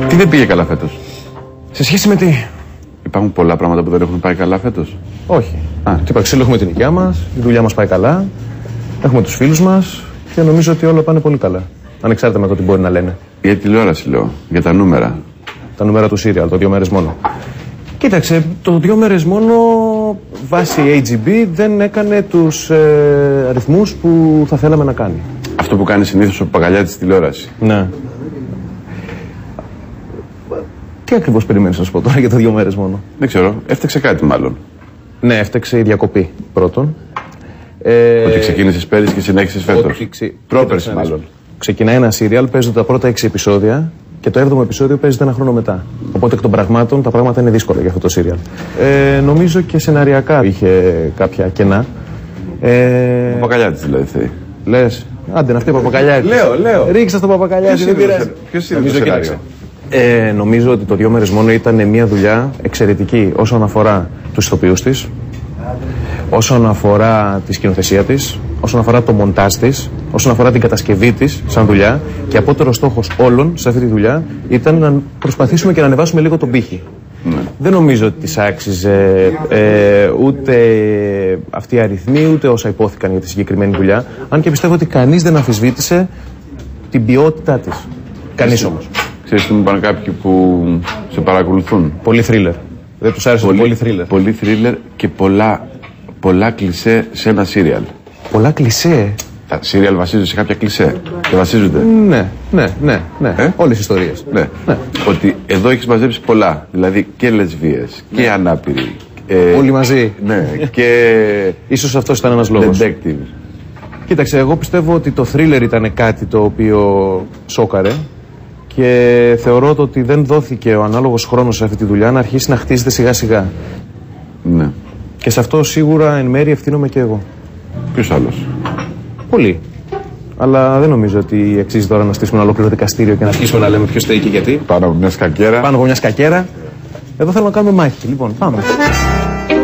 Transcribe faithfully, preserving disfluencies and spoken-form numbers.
Τι δεν πήγε καλά φέτος? Σε σχέση με τι? Υπάρχουν πολλά πράγματα που δεν έχουν πάει καλά φέτος. Όχι. Α, τι ξύλο, έχουμε την οικιά μας, η δουλειά μας πάει καλά, έχουμε τους φίλους μας και νομίζω ότι όλα πάνε πολύ καλά. Ανεξάρτητα με το τι μπορεί να λένε. Για τηλεόραση λέω, για τα νούμερα. Τα νούμερα του Serial, το δύο μέρες μόνο. Κοίταξε, το δύο μέρες μόνο βάσει έιτς τζι μπι δεν έκανε τους ε, αριθμούς που θα θέλαμε να κάνει. Αυτό που κάνει συνήθως ο Παπαγαλιάτης της τηλεόραση. Ναι. Τι ακριβώς περιμένεις να σου πω τώρα για το δύο μέρες μόνο? Δεν ξέρω, έφταξε κάτι μάλλον. Ναι, έφταξε η διακοπή πρώτον. Ε, ότι ξεκίνησες πέρυσι και συνέχισες φέτος. Ξε... Πρόπερση μάλλον. Ξεκινάει ένα serial, παίζονται τα πρώτα έξι επεισόδια και το έβδομο επεισόδιο παίζεται ένα χρόνο μετά. Οπότε εκ των πραγμάτων τα πράγματα είναι δύσκολα για αυτό το serial. Ε, νομίζω και σεναριακά είχε κάποια κενά. Ε... Ο Παπαγαλιάτης δηλαδή θέλει. Λες, άντε να αυτή η Παπαγαλιάτη. Λέω, λέω. Ρίξα στον Παπαγαλιάτη, δεν πειράζει. Ποιος είναι το σενάριο? Ε, νομίζω ότι το δύο μέρες μόνο ήταν μια δουλειά εξαιρετική όσον αφορά τους ηθοποιούς της, όσον αφορά τη σκηνοθεσία της, όσον αφορά το μοντάζ της, όσον αφορά την κατασκευή της σαν δουλειά και απότερος στόχος όλων σε αυτή τη δουλειά ήταν να προσπαθήσουμε και να ανεβάσουμε λίγο τον πύχη. Ναι. Δεν νομίζω ότι της άξιζε ε, ούτε αυτοί οι αριθμοί ούτε όσα υπόθηκαν για τη συγκεκριμένη δουλειά, αν και πιστεύω ότι κανείς δεν αμφισβήτησε την ποιότητά της. Κανείς όμως. Ξέρεις τι μου είπαν κάποιοι που σε παρακολουθούν? Πολύ θρίλερ. Δεν τους άρεσε πολύ, πολύ θρίλερ. Πολύ θρίλερ και πολλά, πολλά κλισέ σε ένα σύριαλ. Πολλά κλισέ. Τα σύριαλ βασίζονται σε κάποια κλισέ. Και βασίζονται. Ναι, ναι, ναι. ναι. Ε? Όλες οι ιστορίες. Ναι. ναι. Ότι εδώ έχεις μαζέψει πολλά. Δηλαδή και λεσβίες και ναι. ανάπηροι. Ε, Όλοι μαζί. Ναι. Και. Ίσως αυτός ήταν ένας λόγος. Detective. Κοίταξε, εγώ πιστεύω ότι το θρίλερ ήταν κάτι το οποίο σόκαρε. Και θεωρώ ότι δεν δόθηκε ο ανάλογος χρόνος σε αυτή τη δουλειά να αρχίσει να χτίζεται σιγά σιγά. Ναι. Και σε αυτό σίγουρα εν μέρει ευθύνομαι και εγώ. Ποιος άλλος? Πολύ. Αλλά δεν νομίζω ότι αξίζει τώρα να στήσουμε ένα ολόκληρο δικαστήριο και να αρχίσουμε να λέμε ποιος στέει και γιατί. Πάνω από μια σκακέρα. Πάνω από μια σκακέρα. Εδώ θέλω να κάνουμε μάχη. Λοιπόν, πάμε.